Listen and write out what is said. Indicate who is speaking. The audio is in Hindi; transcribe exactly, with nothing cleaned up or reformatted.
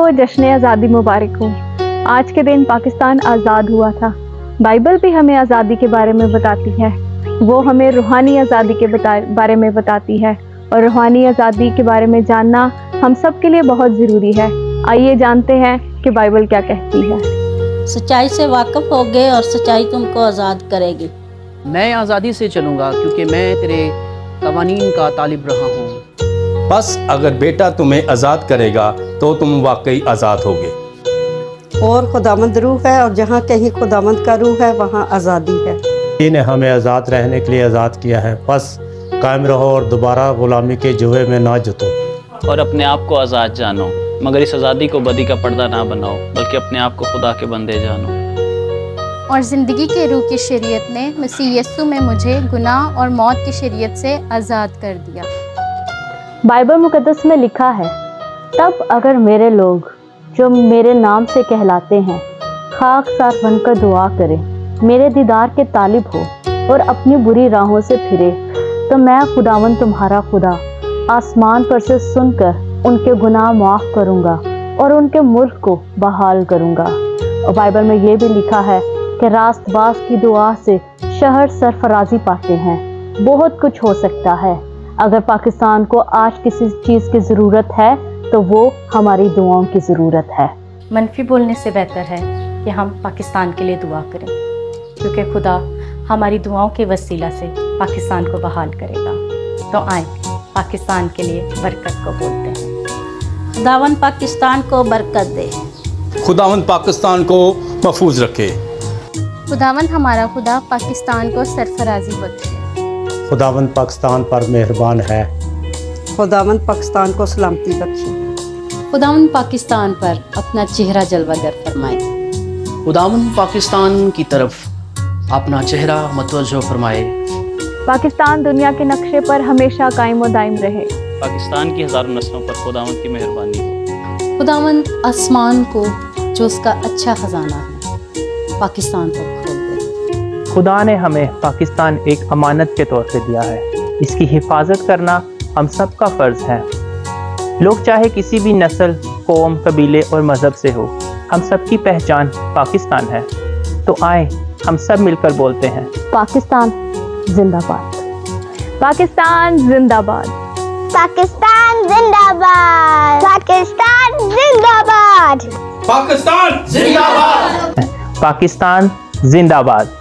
Speaker 1: जश्न आज़ादी मुबारक हो। आज के दिन पाकिस्तान आज़ाद हुआ था। बाइबल भी हमें आज़ादी के बारे में बताती है। वो हमें रूहानी आज़ादी के बारे में बताती है और रूहानी आज़ादी के बारे में जानना हम सब के लिए बहुत ज़रूरी है। आइए जानते हैं कि बाइबल क्या कहती है।
Speaker 2: सच्चाई से वाकिफ होगे और सच्चाई तुमको आज़ाद करेगी।
Speaker 3: मैं आज़ादी से चलूँगा क्योंकि मैं तेरे कवानीन का तालिब रहा हूँ।
Speaker 4: बस अगर बेटा तुम्हें आज़ाद करेगा तो तुम वाकई आज़ाद होगे।
Speaker 5: और खुदावंद रूह है और जहाँ कहीं खुदावंद का रूह है वहाँ आज़ादी है।
Speaker 6: इन्हें हमें आज़ाद रहने के लिए आज़ाद किया है। बस कायम रहो और दोबारा गुलामी के जुए में ना जुतो।
Speaker 7: और अपने आप को आज़ाद जानो, मगर इस आज़ादी को बदी का पर्दा ना बनाओ, बल्कि अपने आप को खुदा के बंदे जानो।
Speaker 8: और ज़िंदगी के रूह की शरीयत ने मसीह यीशु में मुझे गुनाह और मौत की शरीयत से आज़ाद कर दिया।
Speaker 9: बाइबल मुकद्दस में लिखा है, तब अगर मेरे लोग जो मेरे नाम से कहलाते हैं खाकसार बनकर दुआ करें, मेरे दीदार के तालिब हो और अपनी बुरी राहों से फिरे, तो मैं खुदावन तुम्हारा खुदा आसमान पर से सुनकर उनके गुनाह माफ़ करूंगा और उनके मुल्क को बहाल करूंगा। और बाइबल में ये भी लिखा है कि रास्तबाज की दुआ से शहर सरफराजी पाते हैं। बहुत कुछ हो सकता है। अगर पाकिस्तान को आज किसी चीज़ की ज़रूरत है तो वो हमारी दुआओं की ज़रूरत है।
Speaker 10: मनफी बोलने से बेहतर है कि हम पाकिस्तान के लिए दुआ करें, क्योंकि खुदा हमारी दुआओं के वसीला से पाकिस्तान को बहाल करेगा। तो आए पाकिस्तान के लिए बरकत को बोलते हैं।
Speaker 2: खुदावन पाकिस्तान को बरकत दे।
Speaker 4: खुदावन पाकिस्तान को महफूज रखे।
Speaker 8: खुदावन हमारा खुदा पाकिस्तान को सरफराजी बख्शे।
Speaker 6: खुदावंद पाकिस्तान पर मेहरबान है।
Speaker 5: खुदावंद पाकिस्तान को सलामती बख्शे।
Speaker 10: खुदावन पाकिस्तान पर अपना चेहरा जलवागर फरमाए।
Speaker 3: खुदावंद पाकिस्तान की तरफ अपना चेहरा मतवज्जो फरमाए।
Speaker 1: पाकिस्तान दुनिया के नक्शे पर हमेशा कायम और दायम रहे।
Speaker 7: पाकिस्तान की हज़ारों नस्लों पर खुदावंद की मेहरबानी हो।
Speaker 10: खुदावंद आसमान को जो उसका अच्छा खजाना है पाकिस्तान पर खोल दे।
Speaker 11: खुदा ने हमें पाकिस्तान एक अमानत के तौर पे दिया है। इसकी हिफाजत करना हम सब का फ़र्ज़ है। लोग चाहे किसी भी नस्ल, कौम, कबीले और मज़हब से हो, हम सब की पहचान पाकिस्तान है। तो आए हम सब मिलकर बोलते हैं,
Speaker 9: पाकिस्तान जिंदाबाद,
Speaker 1: पाकिस्तान जिंदाबाद,
Speaker 12: पाकिस्तान जिंदाबाद, पाकिस्तान जिंदाबाद,
Speaker 4: पाकिस्तान जिंदाबाद,
Speaker 11: पाकिस्तान जिंदाबाद।